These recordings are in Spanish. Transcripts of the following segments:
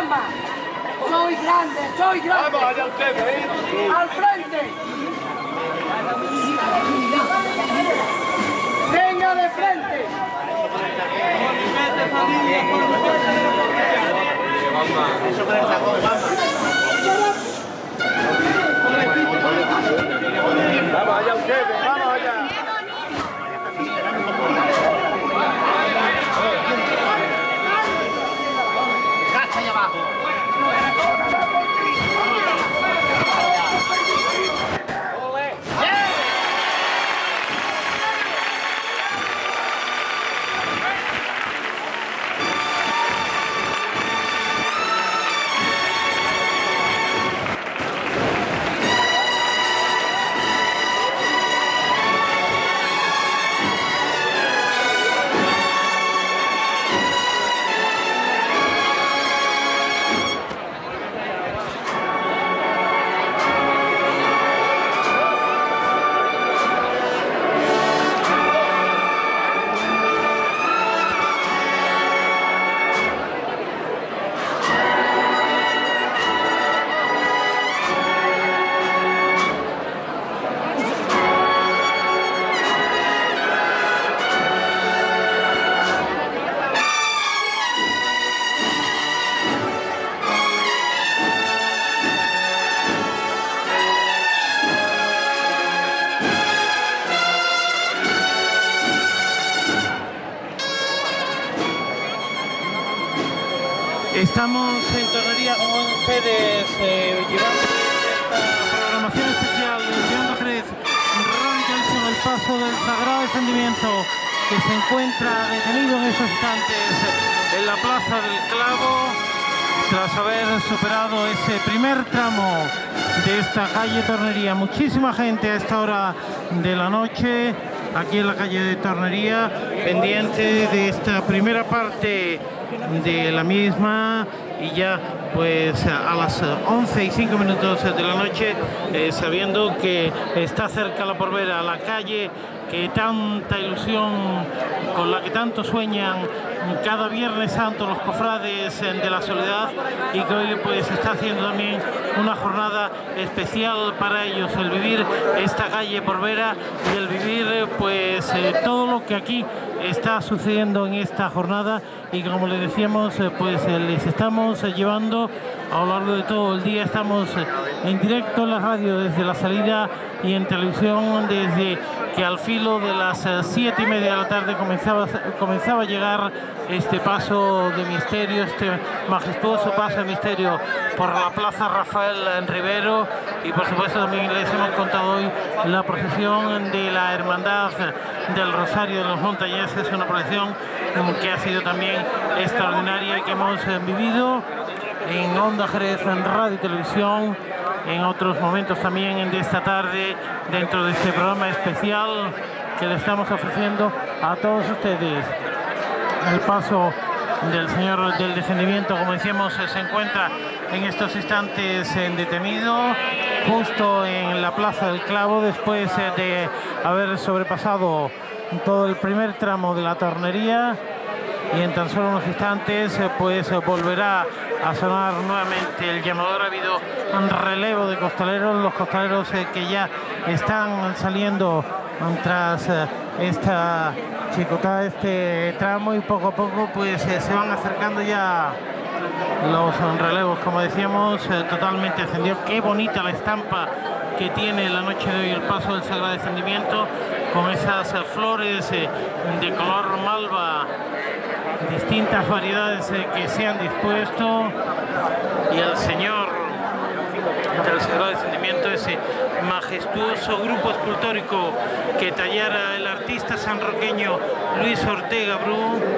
llama. Soy grande, soy grande. Vamos allá ustedes. Al frente. Venga de frente. Vamos allá ustedes, vamos allá. Cacha allá abajo. Estamos en Tornería con ustedes llevando esta programación especial de Onda Jerez Radio Televisión, el paso del Sagrado Descendimiento que se encuentra detenido en estos instantes en la Plaza del Clavo tras haber superado ese primer tramo de esta calle Tornería. Muchísima gente a esta hora de la noche aquí en la calle de Tornería, pendiente de esta primera parte de la misma, y ya pues a las 11:05 de la noche, sabiendo que está cerca la Porvera, la calle que tanta ilusión, con la que tanto sueñan cada Viernes Santo los cofrades de la Soledad, y que hoy pues está haciendo también una jornada especial para ellos, el vivir esta calle Porvera y el vivir pues todo lo que aquí está sucediendo en esta jornada, y como les decíamos pues les estamos llevando a lo largo de todo el día. Estamos en directo en la radio desde la salida y en televisión desde que al filo de las 7:30 de la tarde comenzaba a llegar este paso de misterio, este majestuoso paso de misterio por la Plaza Rafael Rivero, y por supuesto también les hemos contado hoy la procesión de la Hermandad del Rosario de los Montañeses, una procesión que ha sido también extraordinaria y que hemos vivido en Onda Jerez, en Radio y Televisión, en otros momentos también de esta tarde, dentro de este programa especial que le estamos ofreciendo a todos ustedes. El paso del Señor del Descendimiento, como decíamos, se encuentra en estos instantes detenido justo en la Plaza del Clavo, después de haber sobrepasado todo el primer tramo de la tornería, y en tan solo unos instantes pues volverá a sonar nuevamente el llamador. Ha habido un relevo de costaleros, los costaleros que ya están saliendo tras esta chicotada, este tramo, y poco a poco pues se van acercando ya los relevos, como decíamos, totalmente encendido. Qué bonita la estampa que tiene la noche de hoy el paso del Sagrado Descendimiento, con esas flores de color malva, distintas variedades que se han dispuesto, y el Señor del Sagrado Descendimiento, ese majestuoso grupo escultórico que tallara el artista sanroqueño Luis Ortega Bru,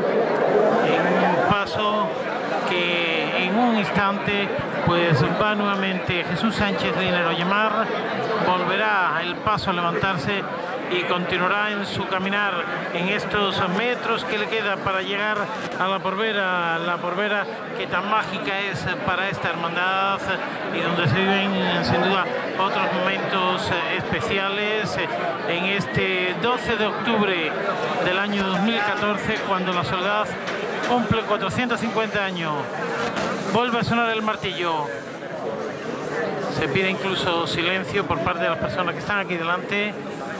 en un paso que en un instante pues va nuevamente Jesús Sánchez Dinero a llamar, volverá el paso a levantarse y continuará en su caminar en estos metros que le queda para llegar a la Porvera que tan mágica es para esta hermandad, y donde se viven sin duda otros momentos especiales en este 12 de octubre del año 2014, cuando la Soledad cumple 450 años. Vuelve a sonar el martillo. Se pide incluso silencio por parte de las personas que están aquí delante.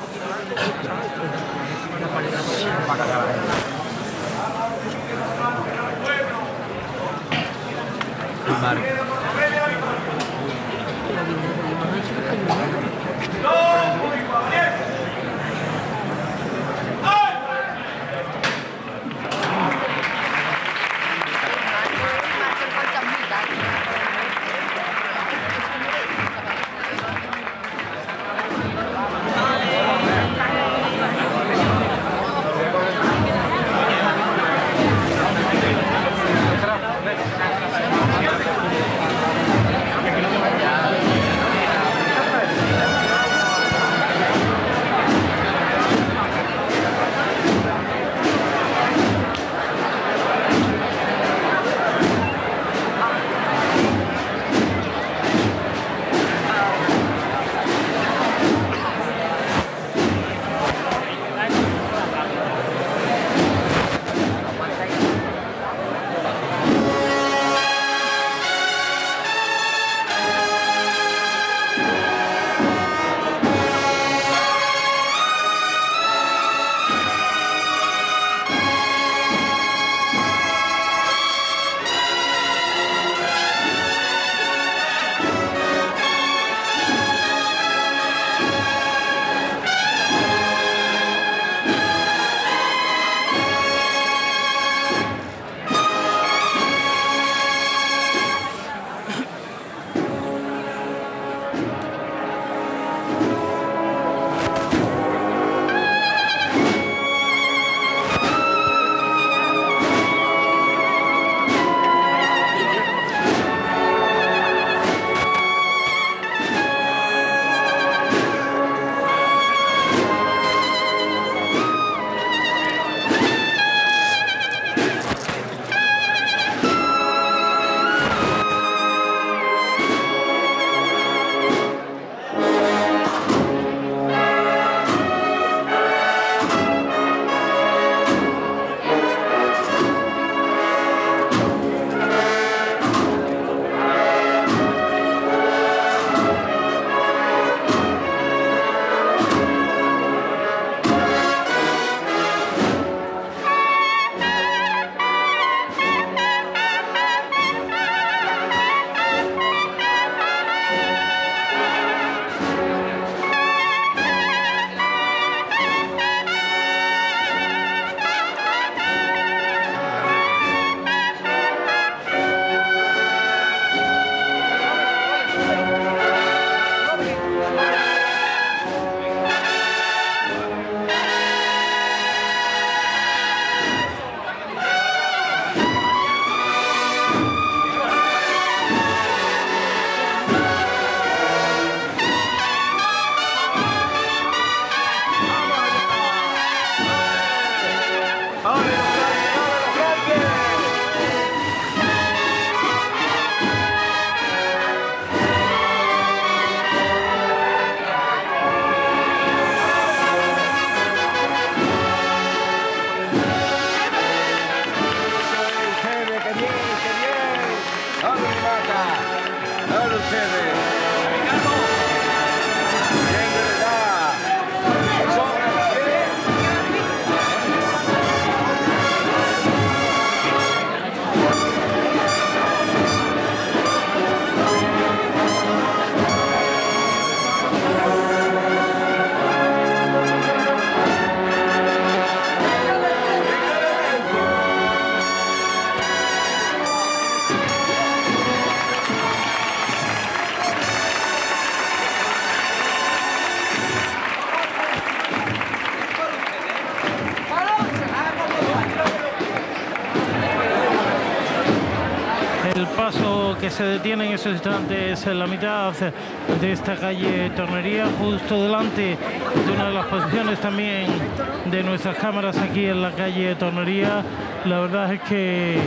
Que se detiene en esos instantes en la mitad de esta calle Tornería, justo delante de una de las posiciones también de nuestras cámaras aquí en la calle Tornería. La verdad es que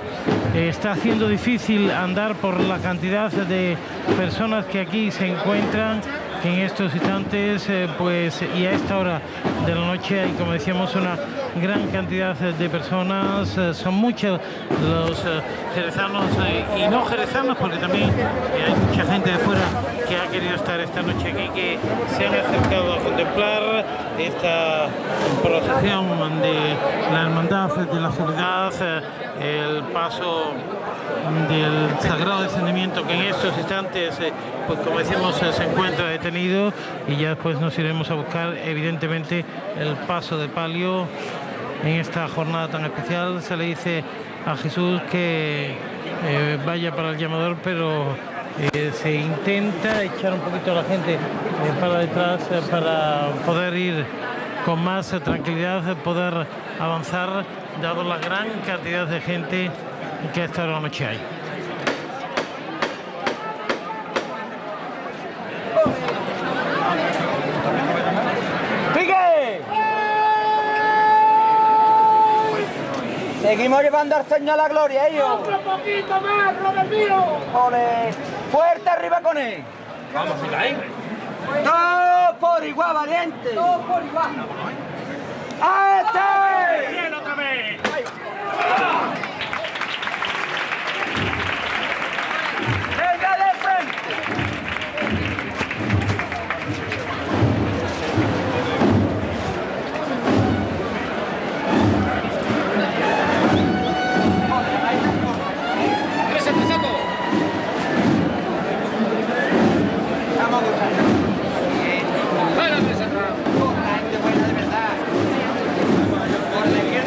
está haciendo difícil andar por la cantidad de personas que aquí se encuentran en estos instantes, pues, y a esta hora de la noche hay, como decíamos, una gran cantidad de personas, son muchos los jerezanos y no jerezanos, porque también hay mucha gente de fuera que ha querido estar esta noche aquí, que se han acercado a contemplar esta procesión de la Hermandad de la Soledad, el paso del Sagrado Descendimiento, que en estos instantes, pues como decimos, se encuentra detenido, y ya después nos iremos a buscar evidentemente el paso de palio. En esta jornada tan especial se le dice a Jesús que vaya para el llamador, pero se intenta echar un poquito a la gente para detrás para poder ir con más tranquilidad, poder avanzar, dado la gran cantidad de gente que esta hora de la noche hay. Seguimos llevando al Señor a la gloria, ellos. ¡Otro poquito más, Robert mío! ¡Ole! ¡Fuerte arriba con él! Vamos, siga ahí. ¡Todos por igual, valiente! Todos por igual. ¡Este! Bien, otra vez. ¡Venga de frente! Vamos, Bueno, pues, la gente buena de verdad. Por la izquierda.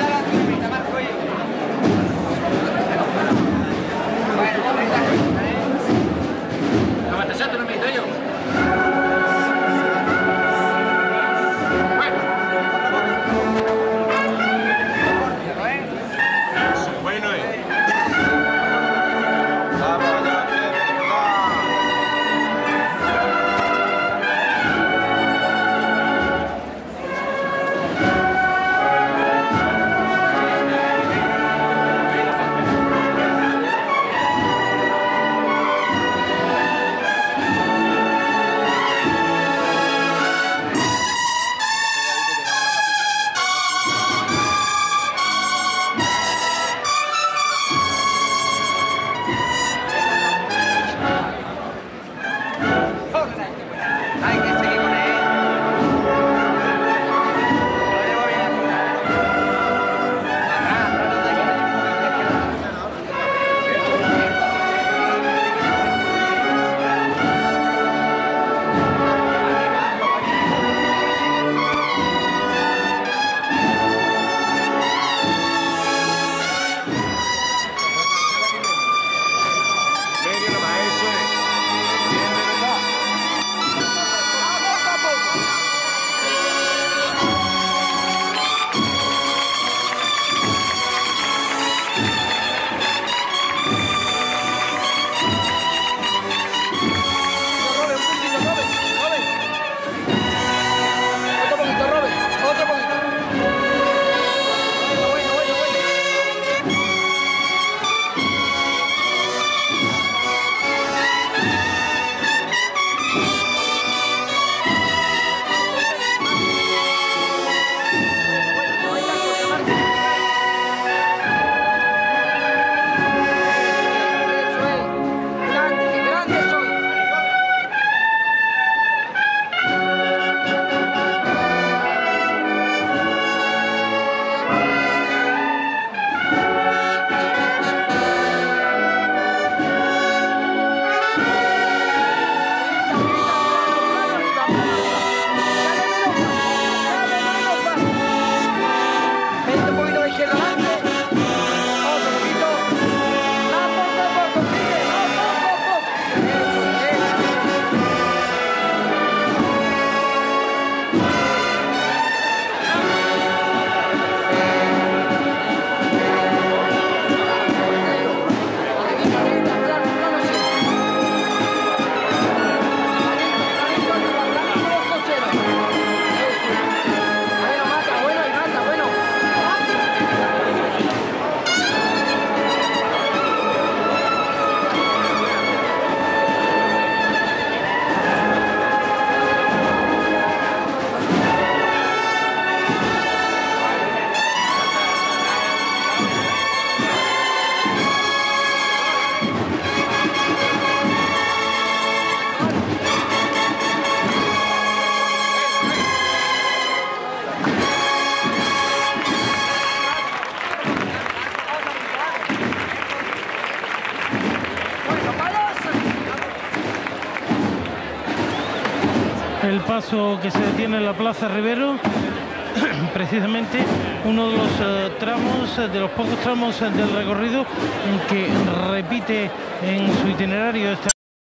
el paso que se detiene en la Plaza Rivero, precisamente uno de los tramos, de los pocos tramos del recorrido que repite en su itinerario esta